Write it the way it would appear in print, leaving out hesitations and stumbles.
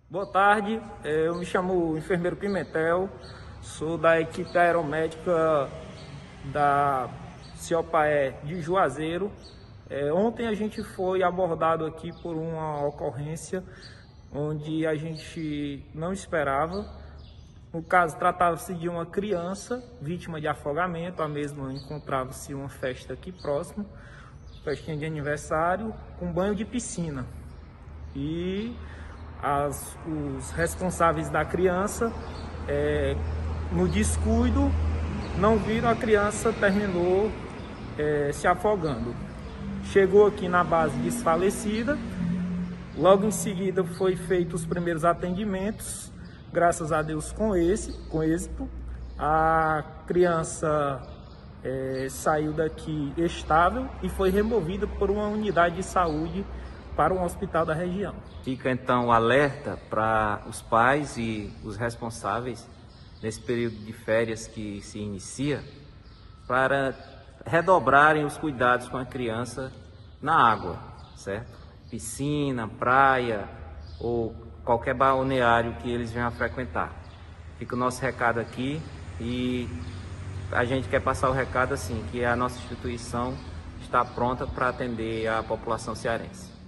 Boa tarde, eu me chamo enfermeiro Pimentel, sou da equipe aeromédica da CIOPAE de Juazeiro. Ontem a gente foi abordado aqui por uma ocorrência onde a gente não esperava. No caso, tratava-se de uma criança vítima de afogamento, a mesma encontrava-se em uma festa aqui próximo, festinha de aniversário, com banho de piscina. E os responsáveis da criança, no descuido, não viram, a criança terminou se afogando. Chegou aqui na base desfalecida, logo em seguida foi feito os primeiros atendimentos, graças a Deus com êxito. A criança saiu daqui estável e foi removida por uma unidade de saúde para um hospital da região. Fica então o alerta para os pais e os responsáveis nesse período de férias que se inicia, para redobrarem os cuidados com a criança na água, certo? Piscina, praia ou qualquer balneário que eles venham a frequentar. Fica o nosso recado aqui e a gente quer passar o recado assim, que a nossa instituição está pronta para atender a população cearense.